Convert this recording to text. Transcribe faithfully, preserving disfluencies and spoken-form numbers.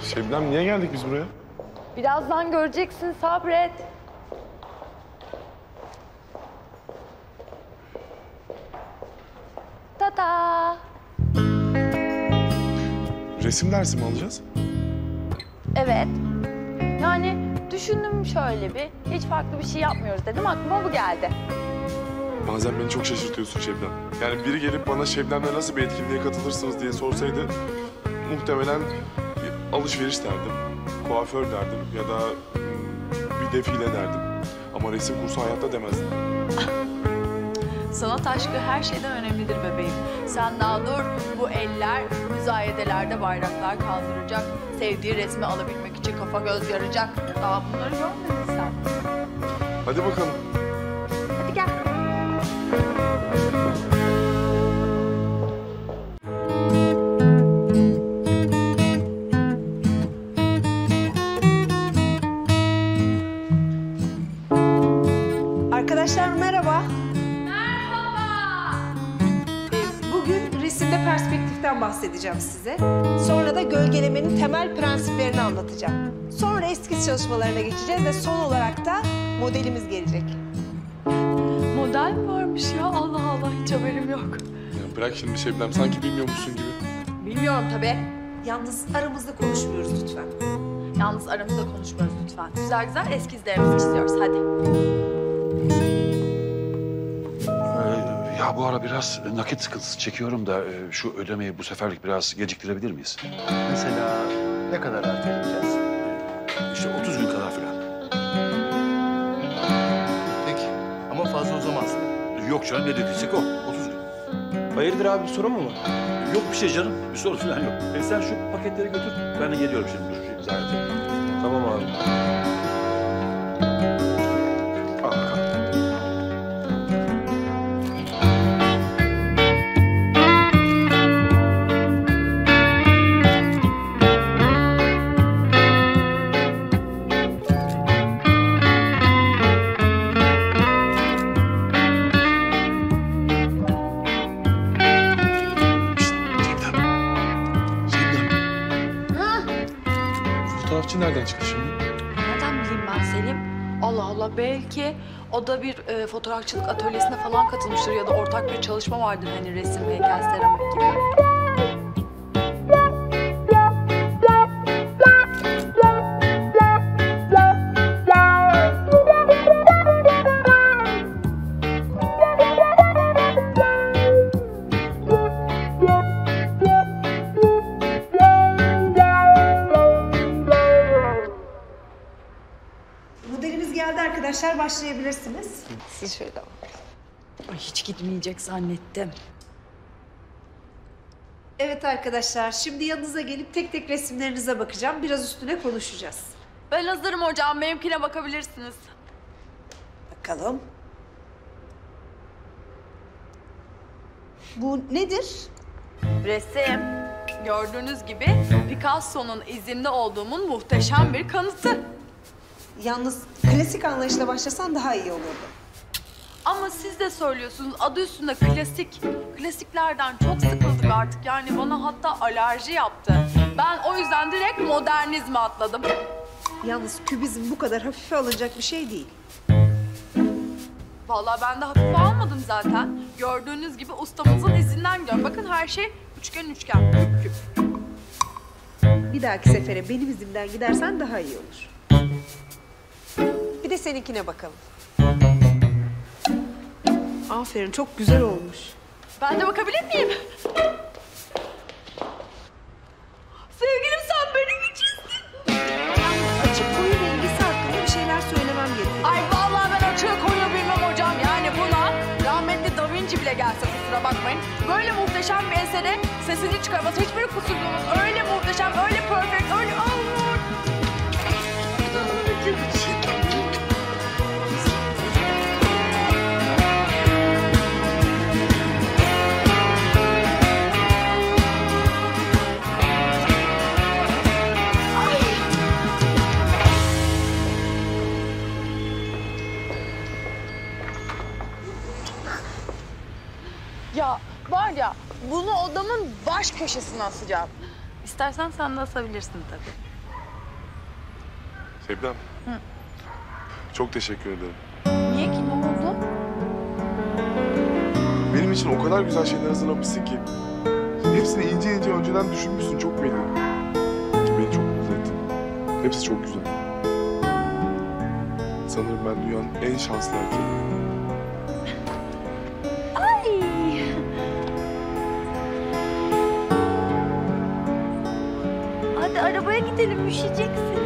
Şebnem niye geldik biz buraya? Birazdan göreceksin, sabret. Tada! Resim dersi mi alacağız? Evet. Yani düşündüm şöyle bir, hiç farklı bir şey yapmıyoruz dedim, aklıma bu geldi. Bazen beni çok şaşırtıyorsun Şebnem. Yani biri gelip bana Şebnem'le nasıl bir etkinliğe katılırsınız diye sorsaydı... ...muhtemelen bir alışveriş derdim, kuaför derdim ya da bir defile derdim. Ama resim kursu hayatta demezdim. Sanat aşkı her şeyden önemlidir bebeğim. Sen daha dur, bu eller müzayedelerde bayraklar kaldıracak. Sevdiği resmi alabilmek için kafa göz yaracak. Daha bunları görmedin sen. Hadi bakalım. Hadi gel. Arkadaşlar merhaba. Merhaba. Bugün resimde perspektiften bahsedeceğim size. Sonra da gölgelemenin temel prensiplerini anlatacağım. Sonra eskiz çalışmalarına geçeceğiz ve son olarak da modelimiz gelecek. Model mi varmış ya? Allah Allah, hiç haberim yok. Ya bırak şimdi Şebnem, sanki bilmiyormuşsun gibi. Bilmiyorum tabii. Yalnız aramızda konuşmuyoruz lütfen. Yalnız aramızda konuşmuyoruz lütfen. Güzel güzel eskizlerimizi çiziyoruz. Hadi. Ee, ya bu ara biraz nakit sıkıntısı çekiyorum da e, şu ödemeyi bu seferlik biraz geciktirebilir miyiz? Mesela ne kadar erteleyeceğiz? İşte otuz gün kadar falan. Peki ama fazla uzamaz. Yok canım, ne dediysek o. otuz gün. Hayırdır abi, bir sorun mu var? Yok bir şey canım, bir sorun falan yok. E sen şu paketleri götür, ben de geliyorum şimdi. Dur, şu imza edeyim. Tamam abi. Al bakalım. Fotoğrafçı nereden çıktı şimdi? Nereden bileyim ben Selim? Allah Allah, belki o da bir e, fotoğrafçılık atölyesine falan katılmıştır ya da ortak bir çalışma vardır hani resim, heykel, seramik gibi. Modelimiz geldi arkadaşlar, başlayabilirsiniz. Siz şöyle alın. Ay, hiç gitmeyecek zannettim. Evet arkadaşlar, şimdi yanınıza gelip tek tek resimlerinize bakacağım. Biraz üstüne konuşacağız. Ben hazırım hocam, benimkine bakabilirsiniz. Bakalım. Bu nedir? Resim. Gördüğünüz gibi Picasso'nun izinde olduğumun muhteşem bir kanıtı. Yalnız klasik anlayışla başlasan daha iyi olurdu. Ama siz de söylüyorsunuz, adı üstünde klasik. Klasiklerden çok sıkıldık artık, yani bana hatta alerji yaptı. Ben o yüzden direkt modernizme atladım. Yalnız kübizm bu kadar hafife alınacak bir şey değil. Vallahi ben de hafife almadım zaten. Gördüğünüz gibi ustamızın izinden gidiyorum. Bakın her şey üçgen üçgen, küp küp. Bir dahaki sefere benim izimden gidersen daha iyi olur. Bir de seninkine bakalım. Aferin, çok güzel olmuş. Ben de bakabilir miyim? Sevgilim, sen beni mi çizdin? Açık koyu rengisi hakkında bir şeyler söylemem gerekiyor. Ay vallahi ben açığı koyu bilmem hocam. Yani buna rahmetli Da Vinci bile gelse kusura bakmayın. Böyle muhteşem bir esere sesini çıkarması, hiçbir kusur bulunmaz. Öyle muhteşem, öyle perfect, öyle... Allah! Ya var ya, bunu odamın baş köşesine asacağım. İstersen sen de asabilirsin tabii. Şebnem. Çok teşekkür ederim. Niye ki? Ne oldu? Benim için o kadar güzel şeyler hazırlamışsın ki. Hepsini ince ince önceden düşünmüşsün, çok belli. Beni çok mutlu ettin. Hepsi çok güzel. Sanırım ben dünyanın en şanslı erkeğim. Ay. Hadi arabaya gidelim, üşüyeceksin.